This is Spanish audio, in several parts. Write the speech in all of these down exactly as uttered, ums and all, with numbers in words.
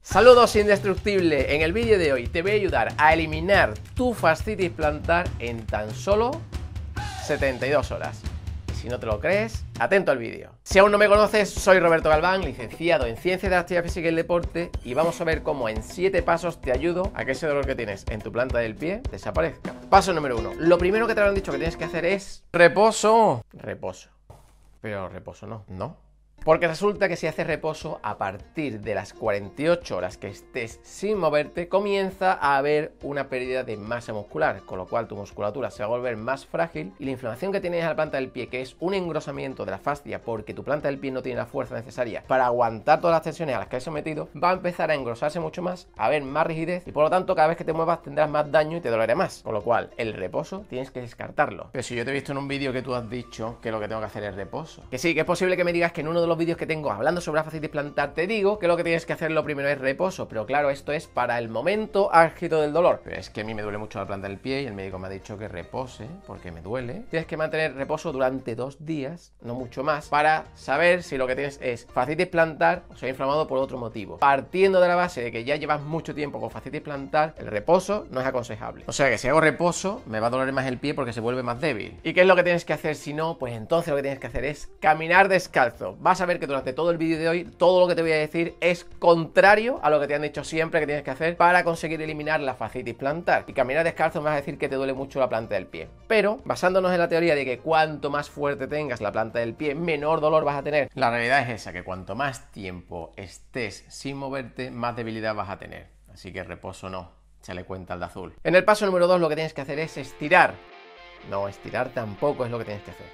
Saludos indestructibles, en el vídeo de hoy te voy a ayudar a eliminar tu fascitis plantar en tan solo setenta y dos horas. Y si no te lo crees, atento al vídeo. Si aún no me conoces, soy Roberto Galván, licenciado en Ciencias de la Actividad Física y el Deporte, y vamos a ver cómo en siete pasos te ayudo a que ese dolor que tienes en tu planta del pie desaparezca. Paso número uno. Lo primero que te habrán dicho que tienes que hacer es reposo. Reposo. Pero reposo no, ¿no? Porque resulta que si haces reposo, a partir de las cuarenta y ocho horas que estés sin moverte, comienza a haber una pérdida de masa muscular, con lo cual tu musculatura se va a volver más frágil y la inflamación que tienes en la planta del pie, que es un engrosamiento de la fascia porque tu planta del pie no tiene la fuerza necesaria para aguantar todas las tensiones a las que has sometido, va a empezar a engrosarse mucho más, a haber más rigidez y por lo tanto cada vez que te muevas tendrás más daño y te dolerá más. Con lo cual, el reposo tienes que descartarlo. Pero si yo te he visto en un vídeo que tú has dicho que lo que tengo que hacer es reposo. Que sí, que es posible que me digas que en uno de los vídeos que tengo hablando sobre la fascitis plantar te digo que lo que tienes que hacer lo primero es reposo, pero claro, esto es para el momento álgido del dolor. Pero es que a mí me duele mucho la planta del pie y el médico me ha dicho que repose porque me duele. Tienes que mantener reposo durante dos días, no mucho más, para saber si lo que tienes es fascitis plantar o se ha inflamado por otro motivo. Partiendo de la base de que ya llevas mucho tiempo con fascitis plantar, el reposo no es aconsejable. O sea que si hago reposo me va a doler más el pie porque se vuelve más débil. ¿Y qué es lo que tienes que hacer si no? Pues entonces lo que tienes que hacer es caminar descalzo. Vas a ver que durante todo el vídeo de hoy todo lo que te voy a decir es contrario a lo que te han dicho siempre que tienes que hacer para conseguir eliminar la fascitis plantar. Y caminar descalzo me vas a decir que te duele mucho la planta del pie, pero basándonos en la teoría de que cuanto más fuerte tengas la planta del pie, menor dolor vas a tener, la realidad es esa, que cuanto más tiempo estés sin moverte, más debilidad vas a tener. Así que reposo no, échale cuenta al de azul. En el paso número dos lo que tienes que hacer es estirar. No, estirar tampoco es lo que tienes que hacer.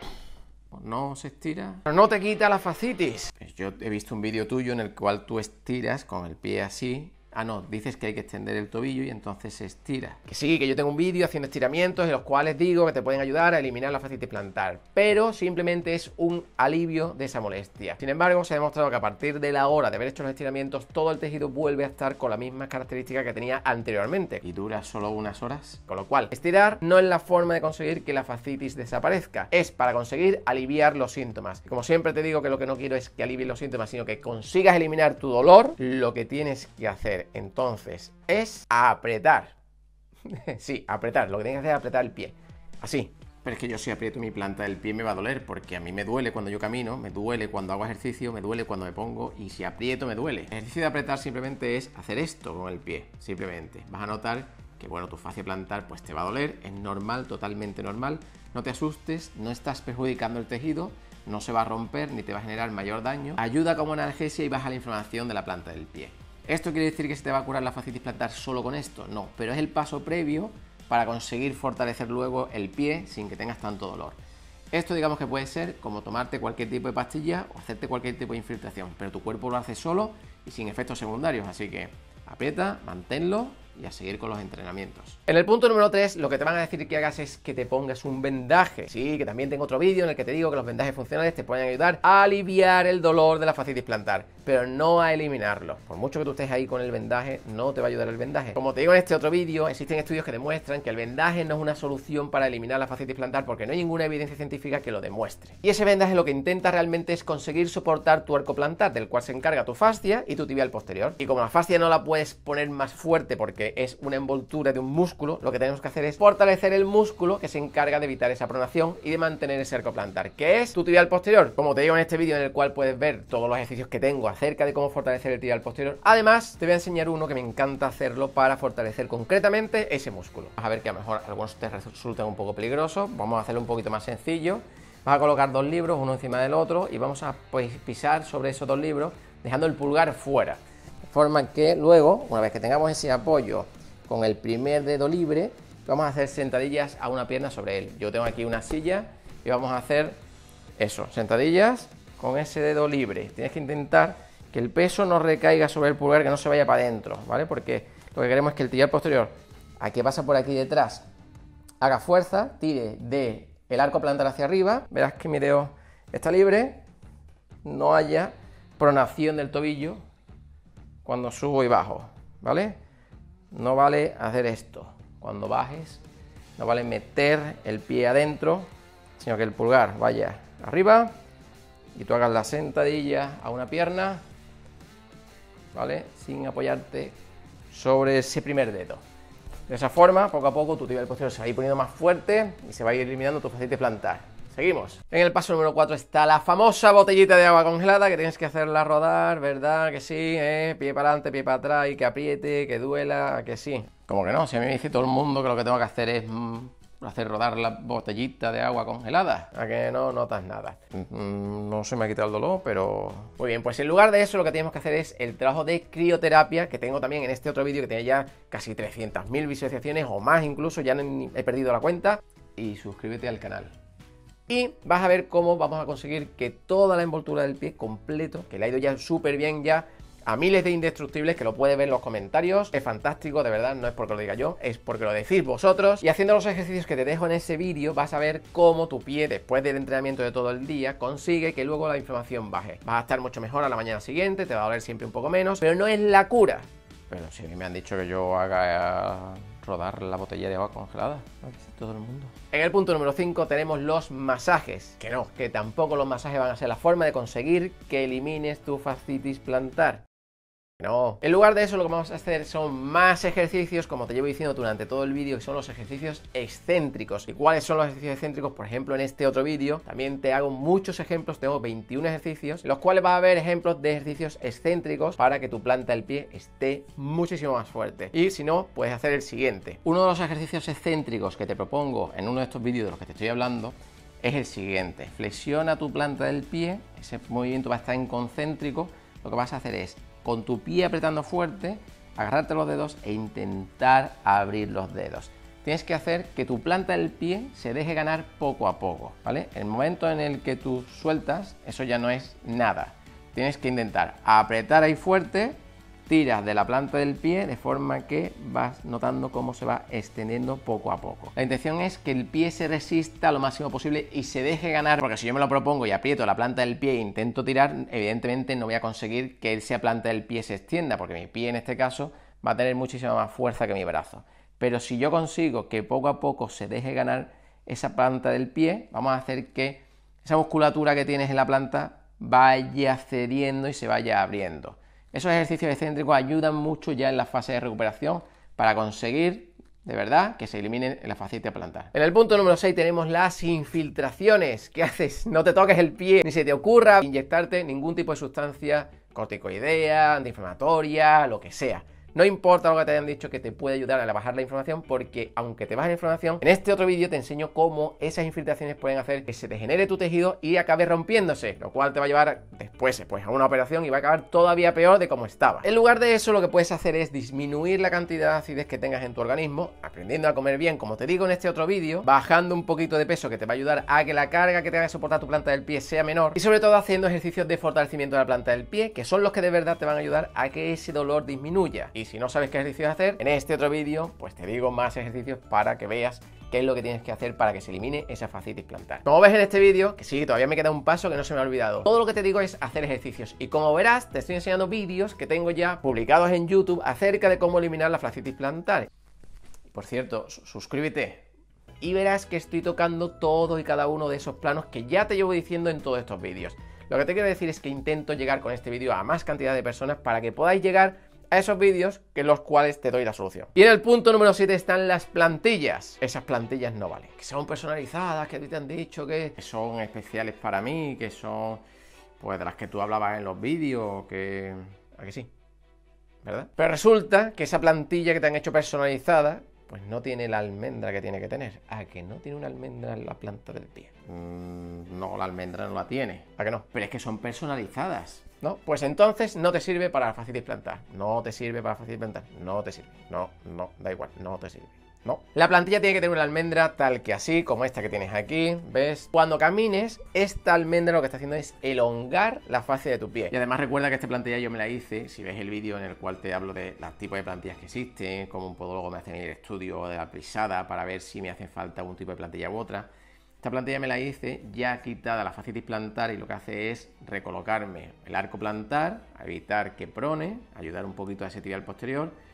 No se estira. Pero no te quita la fascitis. Pues yo he visto un vídeo tuyo en el cual tú estiras con el pie así. Ah, no, dices que hay que extender el tobillo y entonces se estira. Que sí, que yo tengo un vídeo haciendo estiramientos en los cuales digo que te pueden ayudar a eliminar la fascitis plantar, pero simplemente es un alivio de esa molestia. Sin embargo, se ha demostrado que a partir de la hora de haber hecho los estiramientos, todo el tejido vuelve a estar con las mismas características que tenía anteriormente. Y dura solo unas horas. Con lo cual, estirar no es la forma de conseguir que la fascitis desaparezca. Es para conseguir aliviar los síntomas. Y como siempre te digo que lo que no quiero es que alivies los síntomas, sino que consigas eliminar tu dolor. Lo que tienes que hacer entonces es apretar. Sí, apretar, lo que tienes que hacer es apretar el pie, así. Pero es que yo si aprieto mi planta del pie me va a doler, porque a mí me duele cuando yo camino, me duele cuando hago ejercicio, me duele cuando me pongo, y si aprieto me duele. El ejercicio de apretar simplemente es hacer esto con el pie, simplemente. Vas a notar que bueno, tu fascia plantar pues te va a doler, es normal, totalmente normal. No te asustes, no estás perjudicando el tejido, no se va a romper ni te va a generar mayor daño. Ayuda como analgesia y baja la inflamación de la planta del pie. ¿Esto quiere decir que se te va a curar la fascitis plantar solo con esto? No, pero es el paso previo para conseguir fortalecer luego el pie sin que tengas tanto dolor. Esto digamos que puede ser como tomarte cualquier tipo de pastilla o hacerte cualquier tipo de infiltración, pero tu cuerpo lo hace solo y sin efectos secundarios, así que aprieta, manténlo y a seguir con los entrenamientos. En el punto número tres, lo que te van a decir que hagas es que te pongas un vendaje. Sí, que también tengo otro vídeo en el que te digo que los vendajes funcionales te pueden ayudar a aliviar el dolor de la fascitis plantar, pero no a eliminarlo. Por mucho que tú estés ahí con el vendaje, no te va a ayudar el vendaje. Como te digo en este otro vídeo, existen estudios que demuestran que el vendaje no es una solución para eliminar la fascitis plantar porque no hay ninguna evidencia científica que lo demuestre. Y ese vendaje lo que intenta realmente es conseguir soportar tu arco plantar, del cual se encarga tu fascia y tu tibial posterior. Y como la fascia no la puedes poner más fuerte porque es una envoltura de un músculo, lo que tenemos que hacer es fortalecer el músculo que se encarga de evitar esa pronación y de mantener ese arco plantar, que es tu tibial posterior. Como te digo en este vídeo en el cual puedes ver todos los ejercicios que tengo acerca de cómo fortalecer el tibial posterior, además te voy a enseñar uno que me encanta hacerlo para fortalecer concretamente ese músculo. Vas a ver que a lo mejor algunos te resultan un poco peligrosos, vamos a hacerlo un poquito más sencillo. Vas a colocar dos libros uno encima del otro y vamos a pues, pisar sobre esos dos libros dejando el pulgar fuera, de forma que luego, una vez que tengamos ese apoyo con el primer dedo libre, vamos a hacer sentadillas a una pierna sobre él. Yo tengo aquí una silla y vamos a hacer eso, sentadillas con ese dedo libre. Tienes que intentar que el peso no recaiga sobre el pulgar, que no se vaya para adentro, ¿vale? Porque lo que queremos es que el tibial posterior, a que pasa por aquí detrás, haga fuerza, tire de el arco plantar hacia arriba. Verás que mi dedo está libre, no haya pronación del tobillo cuando subo y bajo, ¿vale? No vale hacer esto. Cuando bajes, no vale meter el pie adentro, sino que el pulgar vaya arriba y tú hagas la sentadilla a una pierna ¿vale? Sin apoyarte sobre ese primer dedo. De esa forma, poco a poco, tu tibial posterior se va a ir poniendo más fuerte y se va a ir eliminando tu fascitis plantar. Seguimos. En el paso número cuatro está la famosa botellita de agua congelada que tienes que hacerla rodar, ¿verdad? Que sí, ¿eh? Pie para adelante, pie para atrás y que apriete, que duela, que sí. Como que no, si a mí me dice todo el mundo que lo que tengo que hacer es mmm, hacer rodar la botellita de agua congelada. ¿A que no notas nada? Mm, no se me ha quitado el dolor, pero... Muy bien, pues en lugar de eso lo que tenemos que hacer es el trabajo de crioterapia, que tengo también en este otro vídeo que tiene ya casi trescientas mil visualizaciones o más incluso, ya he perdido la cuenta. Y suscríbete al canal. Y vas a ver cómo vamos a conseguir que toda la envoltura del pie completo, que le ha ido ya súper bien ya a miles de indestructibles, que lo puedes ver en los comentarios, es fantástico, de verdad, no es porque lo diga yo, es porque lo decís vosotros. Y haciendo los ejercicios que te dejo en ese vídeo, vas a ver cómo tu pie, después del entrenamiento de todo el día, consigue que luego la inflamación baje. Vas a estar mucho mejor a la mañana siguiente, te va a doler siempre un poco menos, pero no es la cura. Pero si me han dicho que yo haga rodar la botella de agua congelada, todo el mundo. En el punto número cinco tenemos los masajes. Que no, que tampoco los masajes van a ser la forma de conseguir que elimines tu fascitis plantar. No, en lugar de eso lo que vamos a hacer son más ejercicios, como te llevo diciendo durante todo el vídeo, que son los ejercicios excéntricos. ¿Y cuáles son los ejercicios excéntricos? Por ejemplo, en este otro vídeo también te hago muchos ejemplos, tengo veintiún ejercicios, en los cuales va a haber ejemplos de ejercicios excéntricos para que tu planta del pie esté muchísimo más fuerte. Y si no, puedes hacer el siguiente. Uno de los ejercicios excéntricos que te propongo en uno de estos vídeos de los que te estoy hablando es el siguiente. Flexiona tu planta del pie, ese movimiento va a estar en concéntrico. Lo que vas a hacer es, con tu pie apretando fuerte, agarrarte los dedos e intentar abrir los dedos. Tienes que hacer que tu planta del pie se deje ganar poco a poco, ¿vale? El momento en el que tú sueltas, eso ya no es nada. Tienes que intentar apretar ahí fuerte, tiras de la planta del pie de forma que vas notando cómo se va extendiendo poco a poco. La intención es que el pie se resista lo máximo posible y se deje ganar, porque si yo me lo propongo y aprieto la planta del pie e intento tirar, evidentemente no voy a conseguir que esa planta del pie se extienda, porque mi pie en este caso va a tener muchísima más fuerza que mi brazo. Pero si yo consigo que poco a poco se deje ganar esa planta del pie, vamos a hacer que esa musculatura que tienes en la planta vaya cediendo y se vaya abriendo. Esos ejercicios excéntricos ayudan mucho ya en la fase de recuperación para conseguir, de verdad, que se elimine la fascitis plantar. En el punto número seis tenemos las infiltraciones. ¿Qué haces? No te toques el pie, ni se te ocurra inyectarte ningún tipo de sustancia corticoidea, antiinflamatoria, lo que sea. No importa lo que te hayan dicho que te puede ayudar a bajar la inflamación, porque aunque te baje la inflamación, en este otro vídeo te enseño cómo esas infiltraciones pueden hacer que se degenere tu tejido y acabe rompiéndose, lo cual te va a llevar después pues, a una operación y va a acabar todavía peor de como estaba. En lugar de eso, lo que puedes hacer es disminuir la cantidad de acidez que tengas en tu organismo, aprendiendo a comer bien, como te digo en este otro vídeo, bajando un poquito de peso que te va a ayudar a que la carga que te haga soportar tu planta del pie sea menor, y sobre todo haciendo ejercicios de fortalecimiento de la planta del pie, que son los que de verdad te van a ayudar a que ese dolor disminuya. Y si no sabes qué ejercicios hacer, en este otro vídeo pues te digo más ejercicios para que veas qué es lo que tienes que hacer para que se elimine esa fascitis plantar. Como ves en este vídeo, que sí, todavía me queda un paso que no se me ha olvidado, todo lo que te digo es hacer ejercicios, y como verás te estoy enseñando vídeos que tengo ya publicados en YouTube acerca de cómo eliminar la fascitis plantar. Por cierto, suscríbete y verás que estoy tocando todos y cada uno de esos planos que ya te llevo diciendo en todos estos vídeos. Lo que te quiero decir es que intento llegar con este vídeo a más cantidad de personas para que podáis llegar a esos vídeos que en los cuales te doy la solución. Y en el punto número siete están las plantillas. Esas plantillas no valen, que son personalizadas, que a ti te han dicho que son especiales para mí, que son pues de las que tú hablabas en los vídeos, que... ¿A que sí? ¿Verdad? Pero resulta que esa plantilla que te han hecho personalizada pues no tiene la almendra que tiene que tener. ¿A que no tiene una almendra en la planta del pie? Mm, no, la almendra no la tiene. ¿A que no? Pero es que son personalizadas, ¿no? Pues entonces no te sirve para la fascitis plantar. No te sirve para la fascitis plantar. No te sirve. No, no, da igual, no te sirve. No. La plantilla tiene que tener una almendra tal que así, como esta que tienes aquí, ¿ves? Cuando camines, esta almendra lo que está haciendo es elongar la fascia de tu pie. Y además recuerda que esta plantilla yo me la hice, si ves el vídeo en el cual te hablo de los tipos de plantillas que existen, como un podólogo me hace el estudio de la prisada para ver si me hace falta algún tipo de plantilla u otra. Esta plantilla me la hice ya quitada la fascitis plantar, y lo que hace es recolocarme el arco plantar, evitar que prone, ayudar un poquito a ese tibial posterior,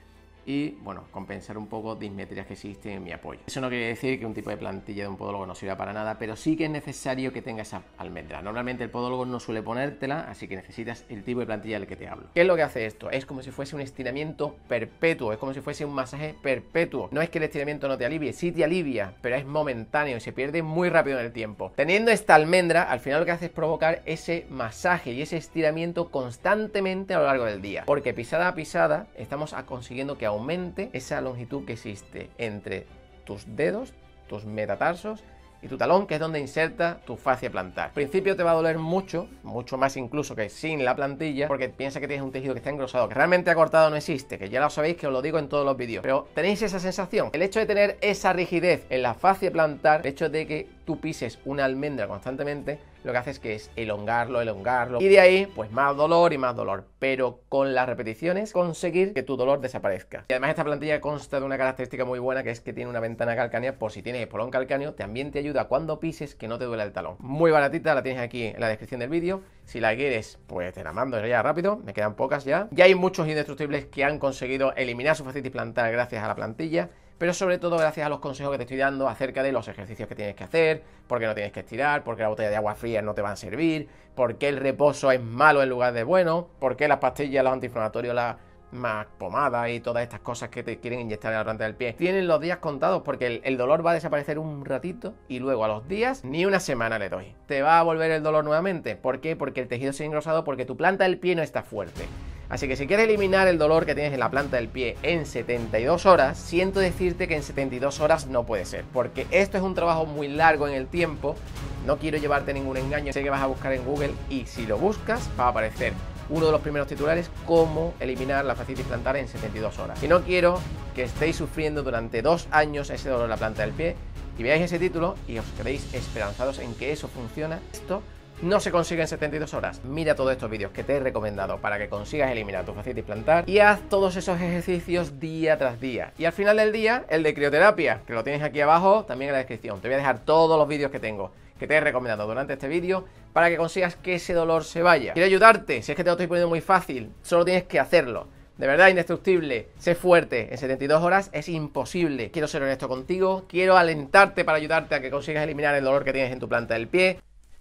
y, bueno, compensar un poco dismetrías que existen en mi apoyo. Eso no quiere decir que un tipo de plantilla de un podólogo no sirva para nada, pero sí que es necesario que tenga esa almendra. Normalmente el podólogo no suele ponértela, así que necesitas el tipo de plantilla del que te hablo. ¿Qué es lo que hace esto? Es como si fuese un estiramiento perpetuo, es como si fuese un masaje perpetuo. No es que el estiramiento no te alivie, sí te alivia, pero es momentáneo y se pierde muy rápido en el tiempo. Teniendo esta almendra, al final lo que hace es provocar ese masaje y ese estiramiento constantemente a lo largo del día, porque pisada a pisada estamos consiguiendo que aumente esa longitud que existe entre tus dedos, tus metatarsos y tu talón, que es donde inserta tu fascia plantar. Al principio te va a doler mucho, mucho más incluso que sin la plantilla, porque piensa que tienes un tejido que está engrosado, que realmente acortado no existe, que ya lo sabéis, que os lo digo en todos los vídeos, pero tenéis esa sensación. El hecho de tener esa rigidez en la fascia plantar, el hecho de que tú pises una almendra constantemente, lo que hace es que es elongarlo, elongarlo, y de ahí pues más dolor y más dolor, pero con las repeticiones conseguir que tu dolor desaparezca. Y además esta plantilla consta de una característica muy buena, que es que tiene una ventana calcánea por si tienes espolón calcáneo, también te ayuda cuando pises que no te duela el talón. Muy baratita, la tienes aquí en la descripción del vídeo. Si la quieres, pues te la mando ya rápido, me quedan pocas ya. Ya hay muchos indestructibles que han conseguido eliminar su fascitis plantar gracias a la plantilla, pero sobre todo gracias a los consejos que te estoy dando acerca de los ejercicios que tienes que hacer, por qué no tienes que estirar, por qué la botella de agua fría no te va a servir, por qué el reposo es malo en lugar de bueno, por qué las pastillas, los antiinflamatorios, las más pomadas y todas estas cosas que te quieren inyectar en la planta del pie tienen los días contados, porque el, el dolor va a desaparecer un ratito y luego a los días ni una semana le doy. Te va a volver el dolor nuevamente. ¿Por qué? Porque el tejido se ha engrosado, porque tu planta del pie no está fuerte. Así que si quieres eliminar el dolor que tienes en la planta del pie en setenta y dos horas, siento decirte que en setenta y dos horas no puede ser, porque esto es un trabajo muy largo en el tiempo. No quiero llevarte ningún engaño, sé que vas a buscar en Google y si lo buscas va a aparecer uno de los primeros titulares: cómo eliminar la fascitis plantar en setenta y dos horas. Y no quiero que estéis sufriendo durante dos años ese dolor en la planta del pie y veáis ese título y os quedéis esperanzados en que eso funciona. Esto no se consigue en setenta y dos horas. Mira todos estos vídeos que te he recomendado para que consigas eliminar tu fascitis plantar y haz todos esos ejercicios día tras día. Y al final del día, el de crioterapia, que lo tienes aquí abajo, también en la descripción. Te voy a dejar todos los vídeos que tengo, que te he recomendado durante este vídeo, para que consigas que ese dolor se vaya. Quiero ayudarte, si es que te lo estoy poniendo muy fácil, solo tienes que hacerlo. De verdad, indestructible, sé fuerte, en setenta y dos horas es imposible. Quiero ser honesto contigo, quiero alentarte para ayudarte a que consigas eliminar el dolor que tienes en tu planta del pie.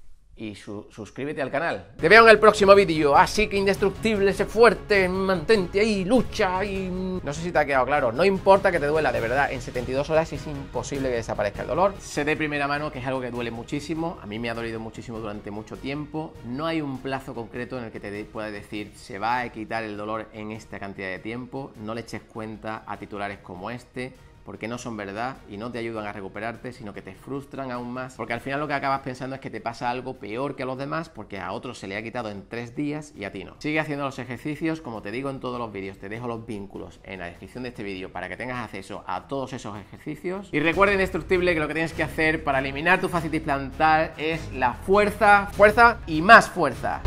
Y su suscríbete al canal. Te veo en el próximo vídeo, así que indestructible, sé fuerte, mantente ahí, lucha y... No sé si te ha quedado claro, no importa que te duela, de verdad, en setenta y dos horas es imposible que desaparezca el dolor. Sé de primera mano que es algo que duele muchísimo, a mí me ha dolido muchísimo durante mucho tiempo. No hay un plazo concreto en el que te pueda decir se va a quitar el dolor en esta cantidad de tiempo. No le eches cuenta a titulares como este, porque no son verdad y no te ayudan a recuperarte, sino que te frustran aún más, porque al final lo que acabas pensando es que te pasa algo peor que a los demás, porque a otros se le ha quitado en tres días y a ti no. Sigue haciendo los ejercicios, como te digo en todos los vídeos, te dejo los vínculos en la descripción de este vídeo para que tengas acceso a todos esos ejercicios. Y recuerda, indestructible, que lo que tienes que hacer para eliminar tu fascitis plantar es la fuerza, fuerza y más fuerza.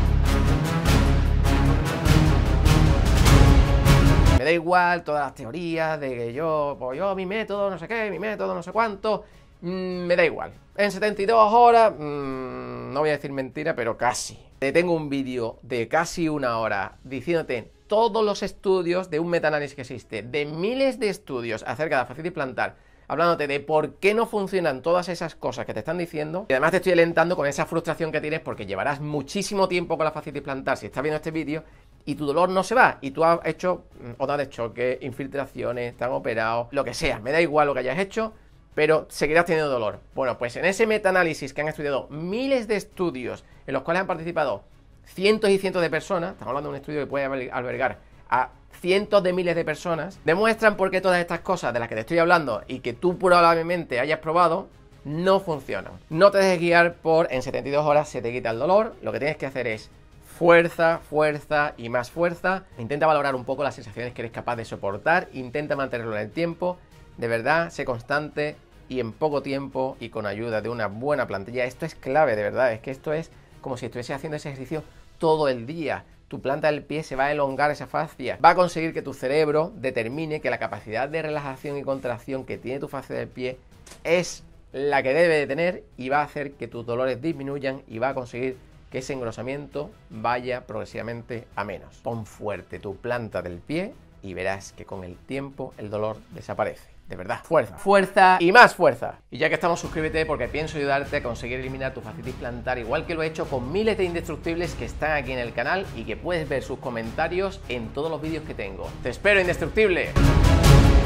Me da igual todas las teorías de que yo, pues yo, mi método, no sé qué, mi método, no sé cuánto. Mmm, me da igual. En setenta y dos horas, mmm, no voy a decir mentira, pero casi. Te tengo un vídeo de casi una hora diciéndote todos los estudios de un metaanálisis que existe, de miles de estudios acerca de la fascitis plantar, hablándote de por qué no funcionan todas esas cosas que te están diciendo. Y además te estoy alentando con esa frustración que tienes, porque llevarás muchísimo tiempo con la fascitis plantar si estás viendo este vídeo y tu dolor no se va, y tú has hecho ondas de choque, infiltraciones, te han operado, lo que sea, me da igual lo que hayas hecho, pero seguirás teniendo dolor. Bueno, pues en ese metaanálisis que han estudiado miles de estudios en los cuales han participado cientos y cientos de personas, estamos hablando de un estudio que puede albergar a cientos de miles de personas, demuestran por qué todas estas cosas de las que te estoy hablando y que tú probablemente hayas probado no funcionan. No te dejes guiar por en setenta y dos horas se te quita el dolor. Lo que tienes que hacer es fuerza, fuerza y más fuerza. Intenta valorar un poco las sensaciones que eres capaz de soportar, intenta mantenerlo en el tiempo. De verdad, sé constante y en poco tiempo y con ayuda de una buena plantilla. Esto es clave, de verdad, es que esto es como si estuviese haciendo ese ejercicio todo el día. Tu planta del pie se va a elongar esa fascia, va a conseguir que tu cerebro determine que la capacidad de relajación y contracción que tiene tu fascia del pie es la que debe de tener, y va a hacer que tus dolores disminuyan y va a conseguir que ese engrosamiento vaya progresivamente a menos. Pon fuerte tu planta del pie y verás que con el tiempo el dolor desaparece. De verdad, fuerza, fuerza y más fuerza. Y ya que estamos, suscríbete porque pienso ayudarte a conseguir eliminar tu fascitis plantar, igual que lo he hecho con miles de indestructibles que están aquí en el canal y que puedes ver sus comentarios en todos los vídeos que tengo. ¡Te espero, indestructible!